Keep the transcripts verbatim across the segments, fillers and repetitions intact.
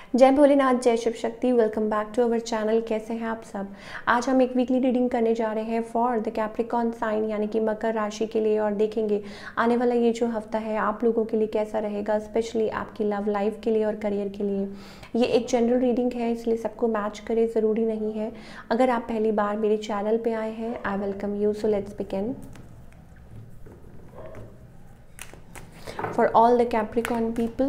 जय भोलेनाथ, जय Shiv Shakti. Welcome back to our channel. कैसे हैं आप सब। आज हम एक वीकली रीडिंग करने जा रहे हैं फॉर द कैप्रिकॉर्न साइन यानी कि मकर राशि के लिए, और देखेंगे आने वाला ये जो हफ्ता है आप लोगों के लिए कैसा रहेगा, स्पेशली आपकी लव लाइफ के लिए और करियर के लिए। ये एक जनरल रीडिंग है, इसलिए सबको मैच करे ज़रूरी नहीं है। अगर आप पहली बार मेरे चैनल पर आए हैं, I welcome you. So let's begin. For all the Capricorn people,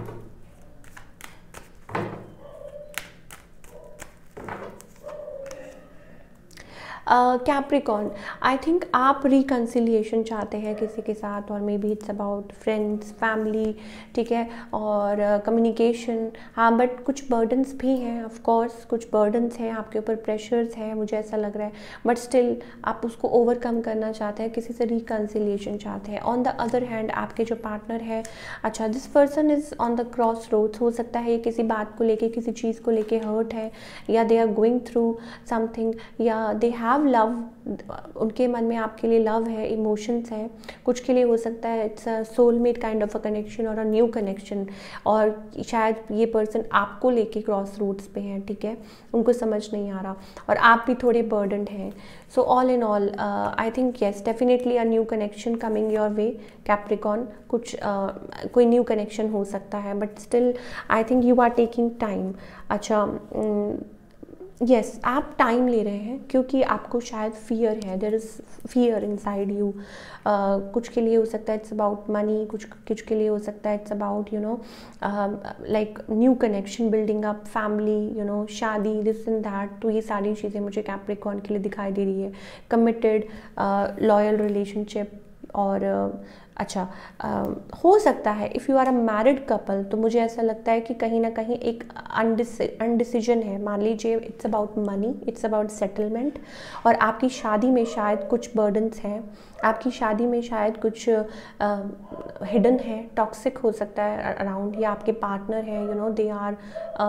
Capricorn, I think आप रिकन्सिलिएशन चाहते हैं किसी के साथ, और maybe it's about friends, family, ठीक है, और कम्युनिकेशन uh, हाँ, बट कुछ बर्डन्स भी हैं, ऑफ कोर्स कुछ बर्डन्स हैं आपके ऊपर, प्रेशर्स हैं, मुझे ऐसा लग रहा है, बट स्टिल आप उसको ओवरकम करना चाहते हैं, किसी से रिकन्सिलिएशन चाहते हैं। ऑन द अदर हैंड आपके जो पार्टनर है, अच्छा, this person is on the crossroads. हो सकता है ये किसी बात को लेके, किसी चीज़ को लेके हर्ट है, या they are going through something, या दे हैव लव, उनके मन में आपके लिए लव है, इमोशंस है। कुछ के लिए हो सकता है it's a soulmate kind of a connection और अ न्यू कनेक्शन, और शायद ये पर्सन आपको लेके क्रॉस रोड्स पे हैं, ठीक है, उनको समझ नहीं आ रहा, और आप भी थोड़े बर्डनड हैं। So all in all I think yes, definitely a new connection coming your way Capricorn. कुछ uh, कोई न्यू कनेक्शन हो सकता है, but still I think you are taking time. अच्छा, um, यस yes, आप टाइम ले रहे हैं क्योंकि आपको शायद फियर है, there is fear inside you. कुछ के लिए हो सकता है इट्स अबाउट मनी, कुछ कुछ के लिए हो सकता है it's about you know like new connection, building up family, you know शादी, दिस एंड दैट। तो ये सारी चीज़ें मुझे कैप्रिकॉर्न के लिए दिखाई दे रही है। कमिटेड लॉयल रिलेशनशिप, और uh, अच्छा, आ, हो सकता है if you are a married couple, तो मुझे ऐसा लगता है कि कहीं ना कहीं एक अनडिसिजन है। मान लीजिए it's about money, it's about settlement, और आपकी शादी में शायद कुछ बर्डन्स हैं, आपकी शादी में शायद कुछ हिडन है, टॉक्सिक हो सकता है अराउंड, या आपके पार्टनर हैं, you know they are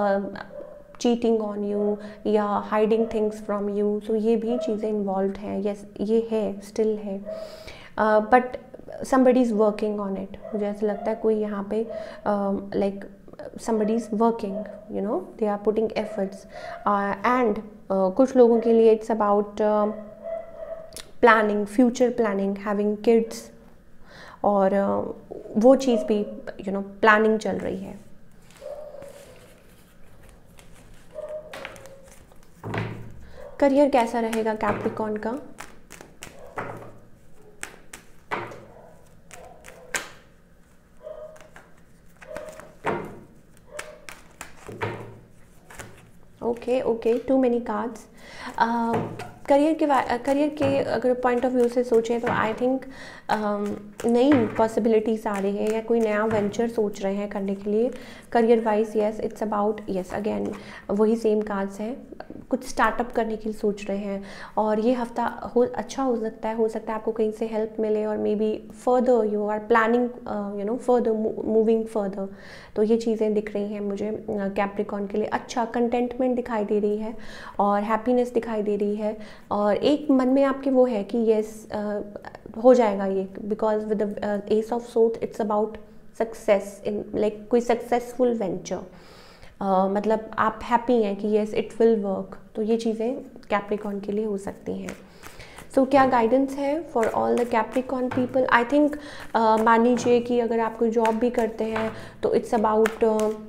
cheating on you या hiding things from you. So ये भी चीज़ें इन्वॉल्व हैं, यस ये है, स्टिल है, but somebody is working on it। मुझे ऐसा लगता है कोई यहाँ पे like somebody is working, you know they are putting efforts, uh, and uh, कुछ लोगों के लिए it's about uh, planning, future planning, having kids, और uh, वो चीज़ भी you know planning चल रही है। करियर कैसा रहेगा कैप्रिकॉर्न का। Okay okay, too many cards. Career के करियर के अगर पॉइंट ऑफ व्यू से सोचें तो आई थिंक नई पॉसिबिलिटीज़ आ रही है, या कोई नया वेंचर सोच रहे हैं करने के लिए career wise. Yes, it's about, yes again वही सेम कार्ड्स हैं, कुछ स्टार्टअप करने के लिए सोच रहे हैं, और ये हफ्ता हो अच्छा हो सकता है, हो सकता है आपको कहीं से हेल्प मिले, और maybe further you are planning you know further moving further. तो ये चीज़ें दिख रही हैं मुझे कैप्रिकॉर्न के लिए। अच्छा, कंटेंटमेंट दिखाई दे रही है, और हैप्पीनेस दिखाई दे रही है, और एक मन में आपके वो है कि येस हो जाएगा ये, because with the ace of swords it's about success in like कोई सक्सेसफुल वेंचर। Uh, मतलब आप हैप्पी हैं कि येस इट विल वर्क। तो ये चीज़ें कैप्रिकॉर्न के लिए हो सकती हैं। सो so, क्या गाइडेंस है for all the Capricorn people. I think मान लीजिए कि अगर आप कोई जॉब भी करते हैं तो it's about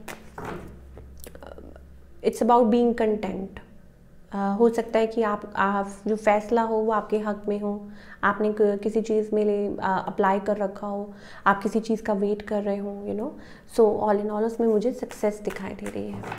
it's about being content. हो सकता है कि आप, आप जो फैसला हो वो आपके हक में हो, आपने किसी चीज़ में ले अप्लाई कर रखा हो, आप किसी चीज़ का वेट कर रहे हो, you know. So all in all उसमें मुझे सक्सेस दिखाई दे रही है।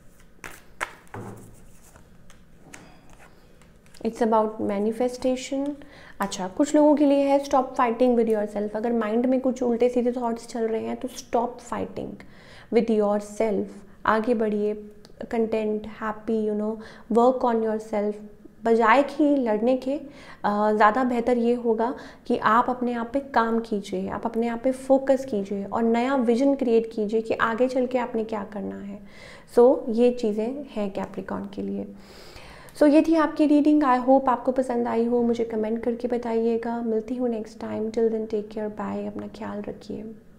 It's about manifestation. अच्छा, कुछ लोगों के लिए है stop fighting with yourself. अगर माइंड में कुछ उल्टे सीधे थॉट्स चल रहे हैं तो stop fighting with yourself, आगे बढ़िए, content, happy, you know work on yourself. बजाय कि लड़ने के ज़्यादा बेहतर ये होगा कि आप अपने आप पे काम कीजिए, आप अपने आप पे फोकस कीजिए, और नया विजन क्रिएट कीजिए कि आगे चल के आपने क्या करना है। सो so, ये चीज़ें हैं कैप्रिकॉर्न के लिए। सो so, ये थी आपकी रीडिंग। आई होप आपको पसंद आई हो, मुझे कमेंट करके बताइएगा। मिलती हूँ next time. Till then take care, bye, अपना ख्याल रखिए।